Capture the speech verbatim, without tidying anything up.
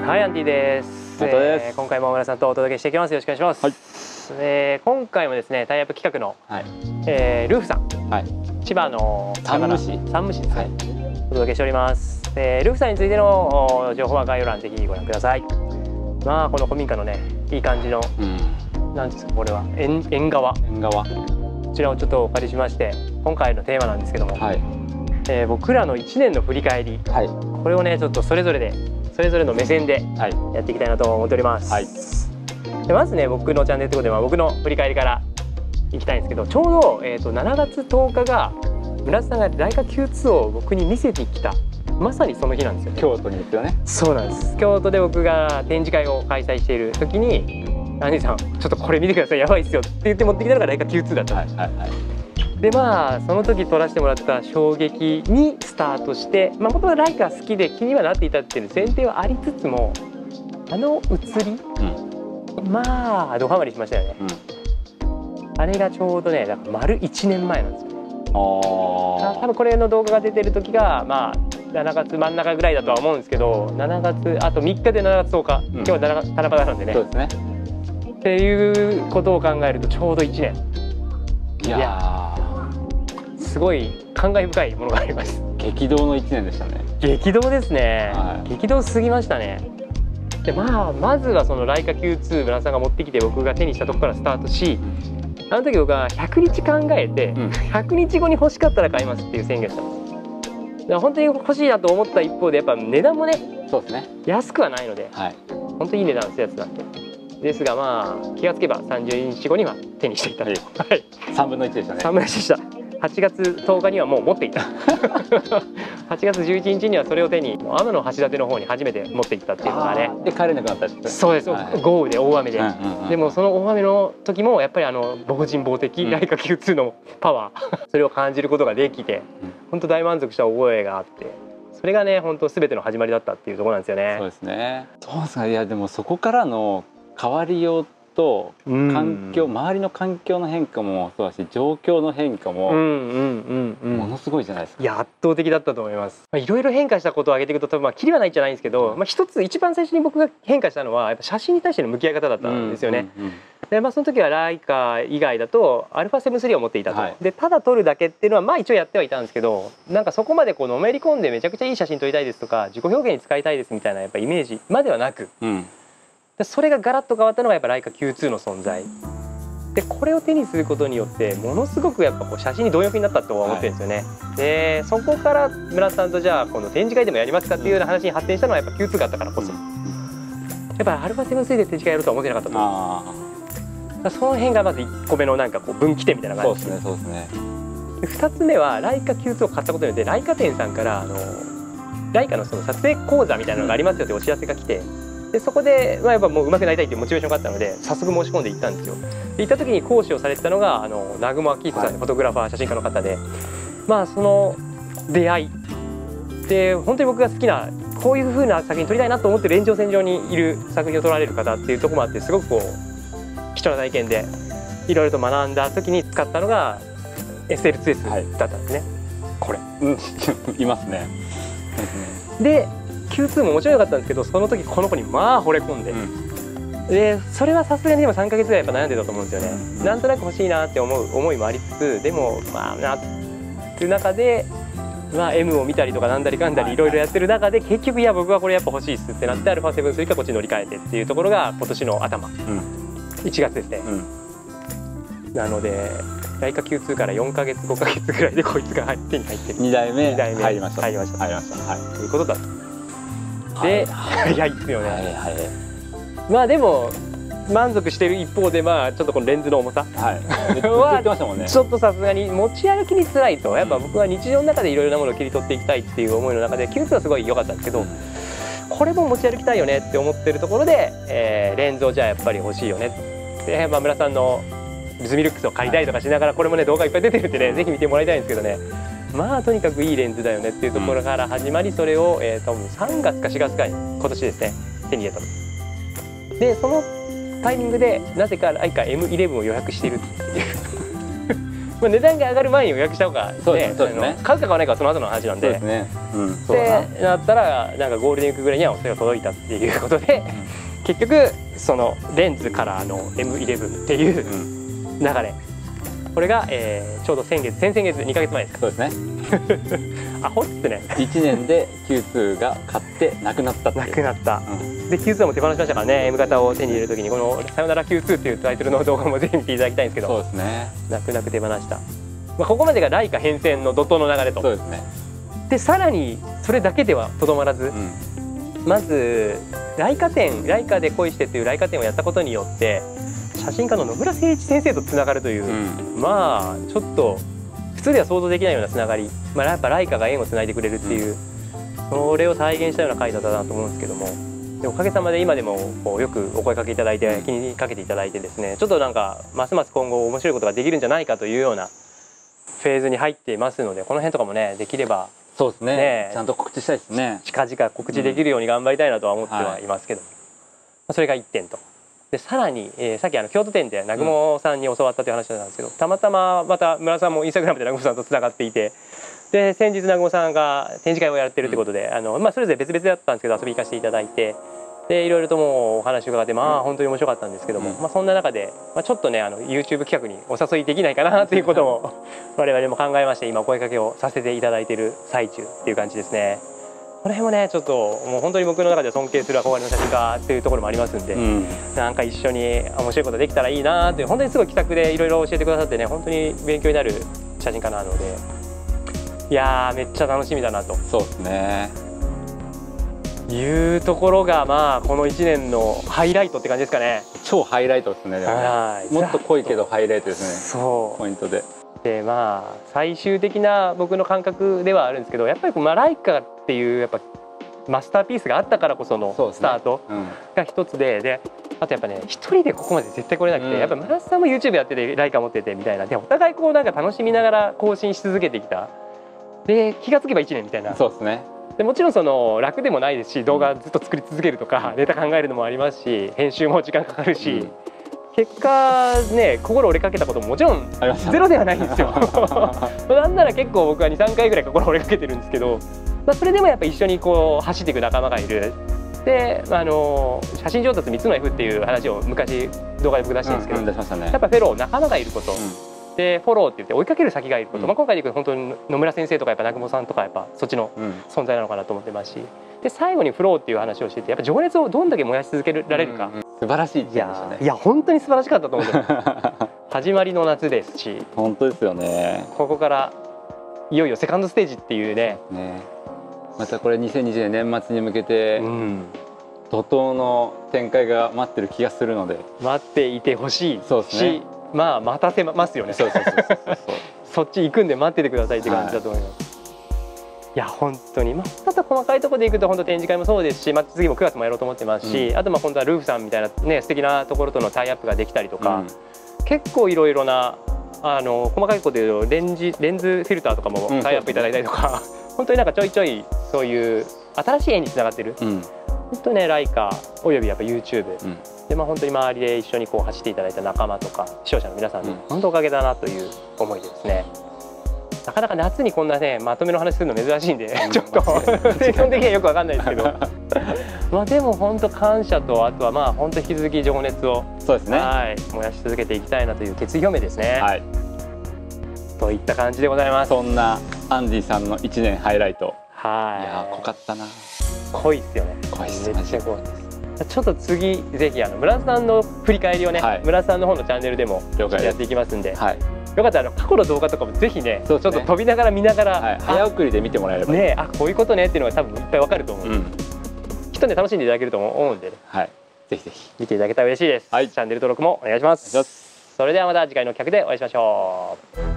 はい、アンディです。えー、今回も村さんとお届けしていきます。よろしくお願いします。はい、えー、今回もですね、タイアップ企画の、はい、えー、ルーフさん、はい、千葉の山武市山武市ですね、はい、お届けしております。えー、ルーフさんについての情報は概要欄ぜひご覧ください。まあこの古民家のね、いい感じの、うん、なんですかこれは縁縁側縁側こちらをちょっとお借りしまして、今回のテーマなんですけども、はい、えー、僕らのいちねんの振り返り、はい、これをねちょっとそれぞれでそれぞれの目線でやっていきたいなと思っております。はい、でまずね僕のチャンネルということで、まあ、僕の振り返りからいきたいんですけど、ちょうど、えー、としちがつとおかが村田さんがライカ キューツー を僕に見せてきたまさにその日なんですよ、ね、 京都に行ってよね。そうなんです。 京都で僕が展示会を開催している時に「アンディさんちょっとこれ見てください、やばいっすよ」って言って持ってきたのがライカ キューツー だったんです。はいはいはい。でまあその時撮らせてもらった衝撃にスタートして、まあ、元々ライカ好きで気にはなっていたっていう前提はありつつも、あの写り、うん、まあドハマりしましたよね。うん、あれがちょうどねだから丸いちねんまえなんですよね。あ多分これの動画が出てる時がまあしちがつ真ん中ぐらいだとは思うんですけど、しちがつあとみっかでしちがつとおか、うん、今日は七夕なんでね。そうですね。っていうことを考えるとちょうどいちねん。いやーすごい感慨深いものがあります。 激動のいちねんでしたね。 激動ですね。はい、激動すぎましたね。でまあまずはそのライカ キューツー 村田さんが持ってきて僕が手にしたとこからスタートし、あの時僕はひゃくにち考えて、うん、ひゃくにちごに欲しかったら買いますっていう宣言したんです。だから本当に欲しいなと思った一方でやっぱ値段もね、そうですね、安くはないので、はい、本当にいい値段するやつなんで。ですがまあ気がつけばさんじゅうにちごには手にしていたと。はい、 さんぶんのいちでしたね。 さんぶんのいちでした。はちがつとおかにはもう持っていたはちがつじゅういちにちにはそれを手に天橋立の方に初めて持っていったっていうのがね。 で帰れなくなったりして。 そうです、はい、豪雨で大雨で、でもその大雨の時もやっぱりあの防塵防滴ライカ キューツー のパワーそれを感じることができて、本当大満足した覚えがあって、それがね本当全ての始まりだったっていうところなんですよね。 そうですね。そうですか。いやでもそこからの変わりようと環境、周りの環境の変化もそうだし、状況の変化もものすごいじゃないですか。 いや圧倒的だったと思います。いろいろ変化したことを挙げていくと多分まあキリはないじゃないんですけど、まあ、一つ一番最初に僕が変化したのはやっぱ写真に対しての向き合い方だったんですよね。でまあその時はライカ以外だと アルファセブンスリー を持っていたと、はい、でただ撮るだけっていうのはまあ一応やってはいたんですけど、なんかそこまでこうのめり込んでめちゃくちゃいい写真撮りたいですとか自己表現に使いたいですみたいなやっぱイメージまではなく、うん、それがガラッと変わったのがやっぱライカ キューツー の存在で、これを手にすることによってものすごくやっぱこう写真に貪欲になったと思ってるんですよね。はい、でそこから村田さんとじゃあこの展示会でもやりますかっていうような話に発展したのはやっぱ キューツー があったからこそ、うん、やっぱ アルファセブンスリー で展示会やるとは思ってなかったと思うんです。その辺がまずいっこめのなんかこう分岐点みたいな感じですね。そうですね。でふたつめはライカ キューツー を買ったことによってライカ店さんからあのライカのその撮影講座みたいなのがありますよってお知らせが来て、でそこで、まあ、やっぱもう上手くなりたいっていうモチベーションがあったので早速申し込んで行ったんですよ。で行った時に講師をされてたのがあの南雲明彦さん、はい、フォトグラファー写真家の方で、まあその出会いで本当に僕が好きなこういう風な作品撮りたいなと思ってる延長線上にいる作品を撮られる方っていうところもあって、すごくこう貴重な体験でいろいろと学んだ時に使ったのが エスエルツーエス だったんですね。はい、これ、 うん、いますね。 で キューツー ももちろん良かったんですけど、その時この子にまあ惚れ込んで、うん、でそれはさすがにでもさんかげつぐらいやっぱ悩んでたと思うんですよね。うん、なんとなく欲しいなって思う思いもありつつ、でもまあなっていう中で、まあ、エム を見たりとかなんだりかんだりいろいろやってる中で結局いや僕はこれやっぱ欲しいっすってなって、うん、アルファセブンスリー からこっちに乗り換えてっていうところが今年の頭、うん、いちがつですね。うん、なのでライカ キューツー からよんかげつごかげつぐらいでこいつが手に入ってる。 にだいめ入りました入りました入りました。はい、 ということだと。で、 はい、 いやいいですよね。はいはい、まあでも満足している一方で、まあちょっとこのレンズの重さはちょっとさすがに持ち歩きに辛いと。やっぱ僕は日常の中でいろいろなものを切り取っていきたいっていう思いの中で キューツー はすごい良かったんですけど、これも持ち歩きたいよねって思ってるところで、えー、レンズをじゃあやっぱり欲しいよねで、まあ、村さんのルズミルックスを借りたいとかしながら、これもね動画いっぱい出てるんでねぜひ見てもらいたいんですけどね、まあとにかくいいレンズだよねっていうところから始まり、それを、えー、多分さんがつかしがつかに今年ですね手に入れたと。でそのタイミングでなぜかライカ エムイレブン を予約しているっていうまあ値段が上がる前に予約した方がね、 そうですね、 買うか買わないかはその後の話なんで、 そうですね、うん、そうだな。 でなったらなんかゴールデンウィークぐらいにはそれが届いたっていうことで、うん、結局そのレンズカラーの エムイレブン っていう流れ、これが、えー、ちょうど先月先々月にかげつまえですか。 そうですねアホっすね。 いちねんで キューツー が買ってなくなったっていう。 なくなった、うん、で キューツー も手放しましたからね。 M 型を手に入れるときにこの「さよなら キューツー」っていうタイトルの動画もぜひ見ていただきたいんですけど、 そうですね、 泣く泣く手放した。まあ、ここまでがライカ変遷の怒涛の流れと。 そうですね。 でさらにそれだけではとどまらず、うん、まずライカ展、ライカで恋してっていうライカ展をやったことによって写真家の野村誠一先生とつながるという、うん、まあちょっと普通では想像できないようなつながり、まあ、やっぱライカが縁をつないでくれるっていう、うん、それを再現したような回だったなと思うんですけども、でおかげさまで今でもこうよくお声かけいただいて気にかけていただいてですね、ちょっとなんかますます今後面白いことができるんじゃないかというようなフェーズに入っていますので、この辺とかもねできればそうですね、ねちゃんと告知したいですね。 近々告知できるように頑張りたいなとは思ってはいますけど、うんはい、それがいってんと。でさらに、えー、さっきあの京都店で南雲さんに教わったという話だったんですけど、うん、たまたままた村さんもインスタグラムで南雲さんとつながっていて、で先日南雲さんが展示会をやってるということで、うん、あのまあ、それぞれ別々だったんですけど遊び行かせていただいて、でいろいろともうお話を伺って、まあ本当に面白かったんですけども、うん、まあ、そんな中で、まあ、ちょっとねあの YouTube 企画にお誘いできないかなということを我々も考えまして、今お声かけをさせていただいている最中っていう感じですね。この辺もねちょっともう本当に僕の中で尊敬する憧れの写真家っていうところもありますんで、うん、なんか一緒に面白いことできたらいいなという、本当にすごい気さくでいろいろ教えてくださってね、本当に勉強になる写真家なので、いやーめっちゃ楽しみだなと。 そうですね、 いうところがまあこのいちねんのハイライトって感じですかね。 超ハイライトですね。でもねもっと濃いけどハイライトですね。そうポイントで。 でまあ最終的な僕の感覚ではあるんですけど、やっぱりマライカっていうやっぱマスターピースがあったからこそのスタートが一つで、であとやっぱね一人でここまで絶対来れなくて、うん、やっぱ村瀬さんも YouTube やっててライカ持っててみたいなで、お互いこうなんか楽しみながら更新し続けてきた。で気がつけばいちねんみたいな。 そうですね。 でもちろんその楽でもないですし、動画ずっと作り続けるとかネタ考えるのもありますし、編集も時間かかるし、うん、結果ね心折れかけたことももちろんゼロではないんですよなんなら結構僕はにさんかいぐらい心折れかけてるんですけど、まあ、それでもやっぱ一緒にこう走っていく仲間がいる。であの写真上達みっつの F っていう話を昔動画で僕出してるんですけど、うんうん出しましたね、やっぱフェロー仲間がいること、うんでフォローって言って追いかける先がいること、うん、まあ今回で言うと本当に野村先生とかやっぱ南雲さんとかやっぱそっちの存在なのかなと思ってますし、で最後にフローっていう話をしてて、やっぱ情熱をどんだけ燃やし続けられるか、 うんうん、素晴らしい一年でしたね。 いや本当に素晴らしかったと思うんですよ始まりの夏ですし、 本当ですよね。 ここからいよいよセカンドステージっていうね、 ねまたこれにせんにじゅうねん年末に向けて、うん、怒涛の展開が待ってる気がするので、 待っていてほしいし、 そうですね、 まあ待たせますよね。そうそうそうそうそうそっち行くんで待っててくださいって感じだと思います。はい、いや本当にまあただ細かいところでいくと本当展示会もそうですし、まあ、次もくがつもやろうと思ってますし、うん、あとまあ本当はルーフさんみたいなね素敵なところとのタイアップができたりとか、うん、結構いろいろなあの細かいことで言うとレンジレンズフィルターとかもタイアップいただいたりとか、うん、本当になんかちょいちょいそういう新しい絵につながってる、うん、本当ねライカおよびやっぱ YouTube、うんでまあ、本当に周りで一緒にこう走っていただいた仲間とか視聴者の皆さんの本当おかげだなという思いでですね、なかなか夏にこんなねまとめの話するの珍しいんで、うん、ちょっと基本的にはよくわかんないですけどまあでも本当感謝と、あとはまあ本当引き続き情熱をそうですね、 はい燃やし続けていきたいなという決意表明ですね。はい、といった感じでございます。 そんなアンディさんのいちねんハイライト、 はい、 いや濃かったな。 濃いっすよね。 濃いっす。 めっちゃ濃いです。ちょっと次ぜひあの村田さんの振り返りをね、はい、村田さんの方のチャンネルでもやっていきますんで、はい、よかったらあの過去の動画とかもぜひね、ちょっと飛びながら見ながら、はい、 早送りで見てもらえればね、あこういうことねっていうのが多分いっぱいわかると思う、うん、きっとね楽しんでいただけると思うんでね、 はい、ぜひぜひ見ていただけたら嬉しいです、はい、チャンネル登録もお願いします。それではまた次回の企画でお会いしましょう。